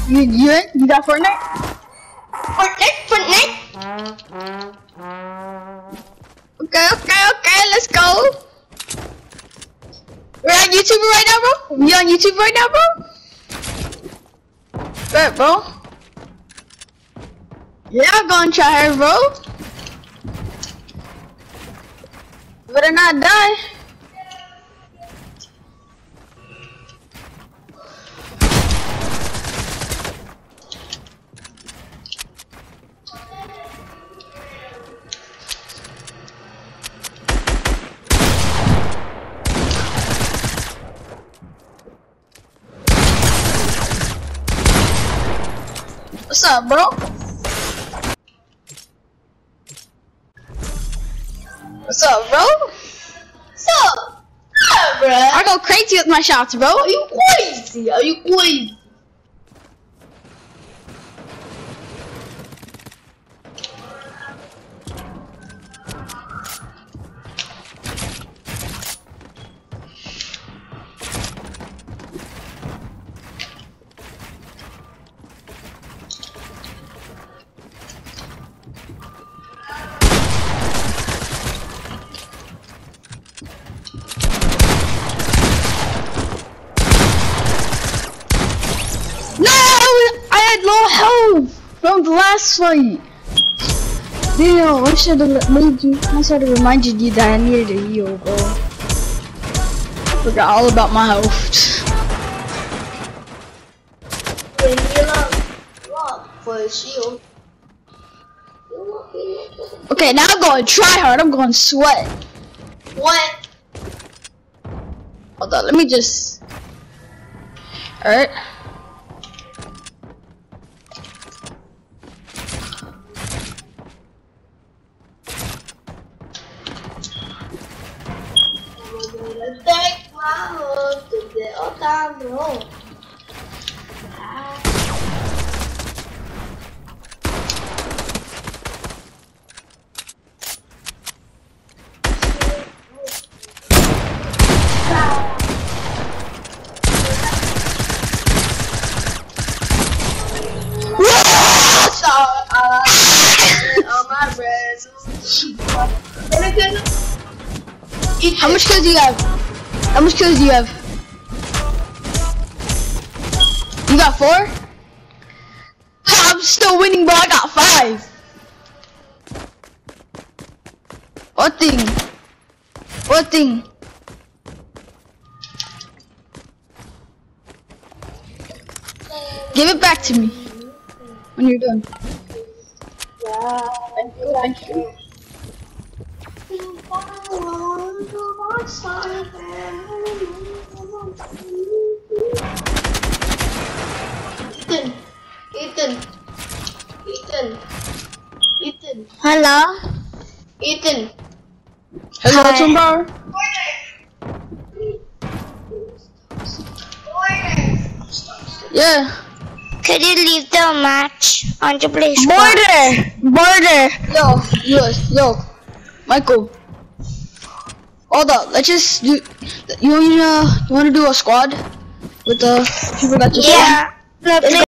You got Fortnite? Fortnite. Okay, let's go. We're on YouTube right now, bro? We on YouTube right now, bro? Bet, bro. Yeah, I'm gonna try her, bro. Better not die. What's up, bro? What's up, bro? What's up? Yeah, bro. I go crazy with my shots, bro. Are you crazy? Are you crazy? Low health from the last fight. Damn, I should have made you. I should have reminded you that I needed a heal, bro. I forgot all about my health. For a shield. Okay, now I'm going try hard. I'm going sweat. What? Hold on, let me just. Alright. Take my heart to the other road. How much kills do you have? How much kills do you have? You got 4? I'm still winning, bro. I got 5. What thing? What thing? Give it back to me when you're done. Yeah, Thank you. Ethan. Hello? Ethan. Hello, Hi. Tumbar. Yeah. Could you leave the match on the play squad? Border. Yo, Michael. Hold up. Let's just do. You wanna do a squad with the people that just. Yeah.